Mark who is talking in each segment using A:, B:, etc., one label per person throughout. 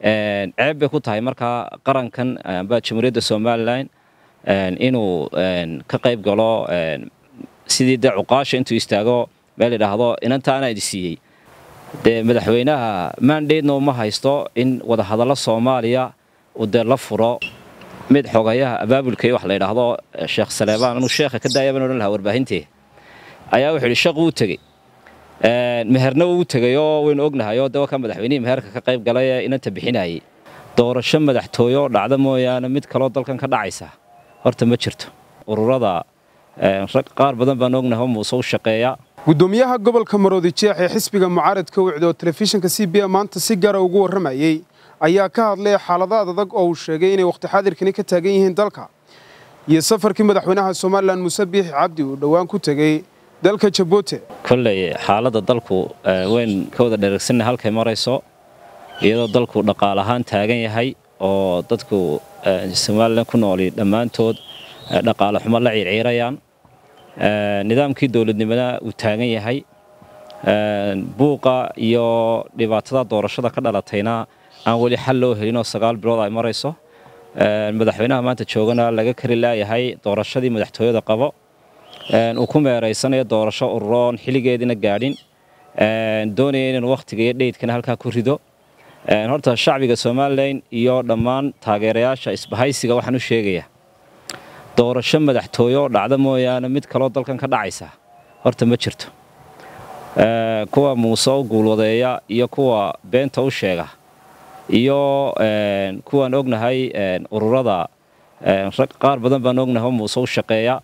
A: ceeb bay ku tahay markaa qarankan amba jamhuuriyadda Somaliland inuu ka qayb galo sidii cuqaasha intuu istaago meel yiraahdo inantaana idisiiyay madaxweynaha mandate ma haysto in wada hadallo Soomaaliya oo la furo mid xogayaha abaabulkay wax la yiraahdo Sheekh Saleebaan inuu sheekha ka daayay inuu lahaa warbaahintii ayaa wuxuu shaqo u tagay meherna uu tagayo weyn ognahay oo dadka madaxweynaha meherka ka qayb galay inanta bixinayay doorasho madaxtooyo dhacdo mooyaane mid kale dalkan ka dhacaysa horta ma jirto ururada qaar badan baan ognahay muusoo shaqeeya
B: gudoomiyaha gobolka Maroodi Jeex ee xisbiga mucaaradka wicdo telefishinka CBA maanta si gaar ah ugu waramayay ayaa ka hadlay xaaladaha adag oo uu sheegay inay waqti xaadirkani ka taagan yihiin dalka iyo safarkii madaxweynaha Soomaaliland Muuse Biixi Cabdi uu dhawaan ku tagay dalka Djibouti
A: kullay xaaladda dalku weyn ka wada dheregsanay halkay marayso iyadoo dalku dhaqaale ahaan taagan yahay oo dadku Soomaaliland ku nool dhamaantood dhaqaale xumo la ciirayaan nidaamkii dawladnimada uu taagan yahay buuqa iyo dhibaatada doorashada ka dhalatayna aan wali xal loo helin oo 9 bilood ay marayso madaxweynaha maanta joogana laga kari laayahay doorashadii madaxtooyada qabo uu ku meereysanayo doorasho ururoon xiligeedina gaadhin doonayeen in waqtiga iyo dheedkana halka ku rido horta shacbiga Soomaaliland iyo dhammaan taageerayaasha isbahaysiga waxaan u sheegayaa doorasho madaxtooyo dhacdo mooyaane mid kale dalkan ka dhacaysa horta ma jirto kuwa muuse guulwadeeya iyo kuwa beenta u sheega iyo kuwan ognahay ururada qaar badan baan ognahay muuse u shaqeeya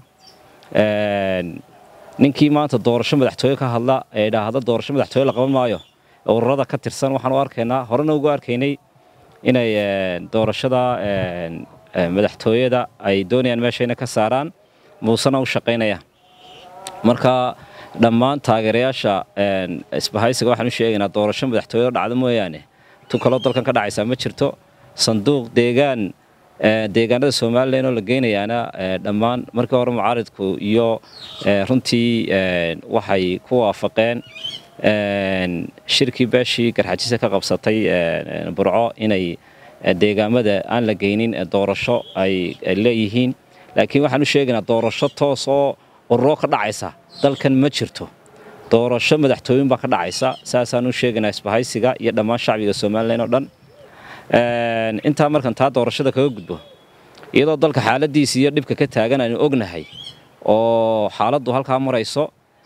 A: ninkii maanta doorasho madaxtooyo ka hadla ee dhaahda doorasho madaxtooyo la qaban maayo ururada ka tirsan waxaan u arkaynaa horena ugu arkaynay inay doorashada madaxtooyada ay doonayaan meeshayna ka saaraan muusana u shaqeynayaan marka dhammaan taageerayaasha isbahaysiga waxaan u sheegaynaa doorasho madaxtooyo dhacdo mooyaane tu kale dalkan ka dhacaysa ma jirto sanduuq deegaanada Soomaaliland oo la geenayana dhammaan markii hore mucaaradku iyo runtii waxay ku waafaqeen shirkii baashi garxajisa ka qabsatay burco inay deegaamada aan la geynin doorasho ay leeyihiin laakiin waxaan u sheegaynaa doorasho toos oo ururo ka dhacaysa dalkan ma jirto doorasho madaxtooyin baa ka dhacaysa saasaan u sheegaynaa isbahaysiga iyo dhammaan shacbiga Soomaaliland oo dhan inta markan taa doorashada kaga gudbo iyadoo dalka xaaladiisa iyo dhibka ka taagan aan ognahay oo xaaladdu halka marayso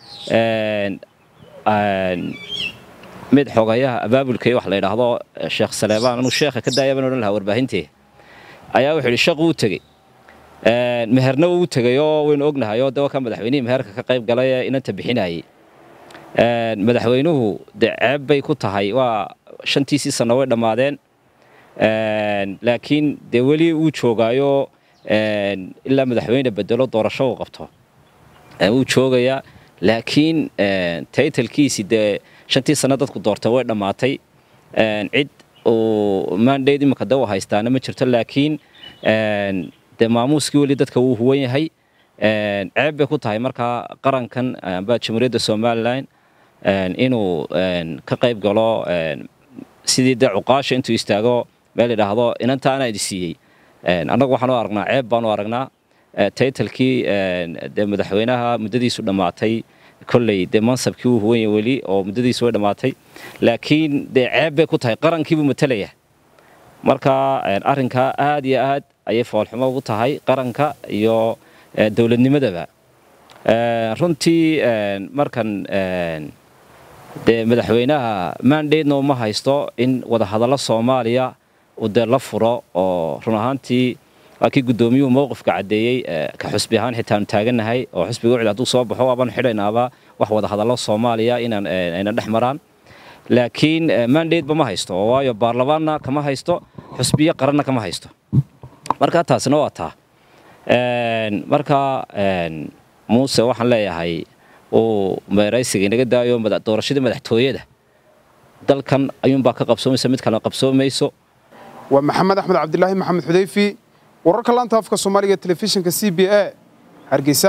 A: mid xogayaha abaabulkay wax la yiraahdo Sheekh Saleebaan inuu sheekha ka daayay inuu lahaa warbaahintii ayaa wuxuu shaqo u tagay meherna uu tagayo weyn ognahay oo dadka madaxweynaha meherka ka qayb galay inanta bixinayay madaxweynuhu ceeb bay ku tahay waa 5 sano way dhamaadeen laakiin wali uu joogaayo ilaa madaxweyne bedelo doorasho uu qabto uu joogaya laakiin title-kiisi 5 sano dadku doortay way dhamaatay cid oo mandate imka daw haystaana ma jirto laakiin maamuuskii wali dadka uu huwan yahay ceeb bay ku tahay markaa qarankan amba jamhuuriyadda Somaliland inuu ka qayb galo sidii cuqaasha intuu istaago meel yiraahdo inantaana idisiiyay anagu waxaan u aragnaa ceeb baan u aragnaa title-kii madaxweynaha muddadiisu dhamaatay kolley mansabkii uu huwan yahay wali oo muddadiisu way dhamaatay laakiin ceeb bay ku tahay qarankii buu matalaya marka arrinka aad iyo aad ayay foolxumo ugu tahay qaranka iyo dawladnimadaba runtii markan madaxweynaha mandate ma haysto in wada hadallo Soomaaliya oo la furo oo run ahaantii waakii gudoomiyuhu mowqifka cadeeyay ka xusbi ahaan xitaa taaganahay oo xusbiga wixii haduu soo baxo abaan xidhaynaaba wax wada hadallo Soomaaliya inaan dhaxmaraan laakiin mandate ma haysto waayo baarlamaanna kama haysto xusbiya qaranna kama haysto marka taasina waa taa marka muuse waxaan leeyahay oo meeraysiga inaga daayo doorashada madaxtooyada dalkan ayuun baa ka qabsoomaysa mid kale qabsoomayso
B: waa Maxamed Axmed Cabdilaahi Maxamed Xudayfi wararka laanta afka Soomaaliga telefishinka CBA Hargeysa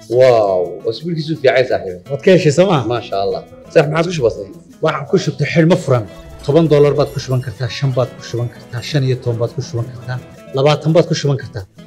C: واو واسبوع كيسو في عايز صاحبي
D: waad ka heshay sooma
C: ما شاء الله صح ما عاد كش بسيط
D: waxaan ku shubtay xidhmo furan $10 baad ku shuban kartaa 5 baad ku shuban kartaa 15 baad ku shuban kartaa 20 baad ku shuban kartaa